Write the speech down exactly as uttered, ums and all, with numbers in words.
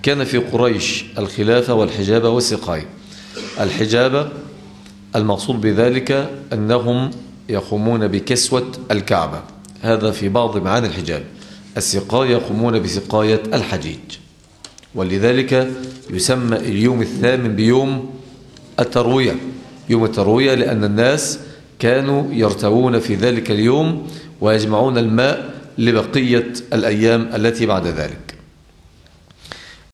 كان في قريش الخلافة والحجابة والسقاية. الحجابة المقصود بذلك أنهم يقومون بكسوة الكعبة، هذا في بعض معاني الحجاب. السقاية يقومون بسقاية الحجيج، ولذلك يسمى اليوم الثامن بيوم التروية، يوم التروية، لأن الناس كانوا يرتوون في ذلك اليوم ويجمعون الماء لبقية الأيام التي بعد ذلك.